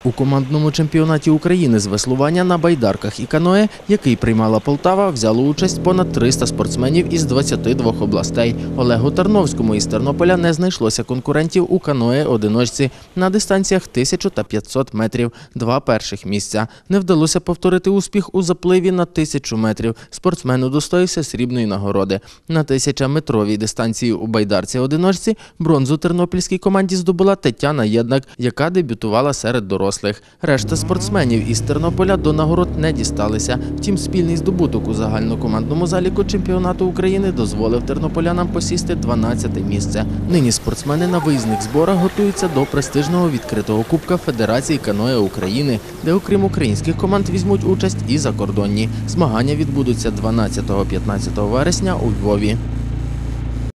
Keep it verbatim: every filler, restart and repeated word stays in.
У командному чемпіонаті України з веслування на байдарках і каное, який приймала Полтава, взяло участь понад триста спортсменів із двадцяти двох областей. Олегу Тарновському із Тернополя не знайшлося конкурентів у каное-одиночці на дистанціях тисячу та п'ятсот метрів – два перших місця. Не вдалося повторити успіх у запливі на тисячу метрів. Спортсмен удостоївся срібної нагороди. На тисячаметровій дистанції у байдарці-одиночці бронзу тернопільській команді здобула Тетяна Єднак, яка дебютувала серед дорослих. Решта спортсменів із Тернополя до нагород не дісталися. Втім, спільний здобуток у загальнокомандному заліку чемпіонату України дозволив тернополянам посісти дванадцяте місце. Нині спортсмени на виїзних зборах готуються до престижного відкритого кубка Федерації каное України, де окрім українських команд візьмуть участь і закордонні. Змагання відбудуться дванадцятого-п'ятнадцятого вересня у Львові.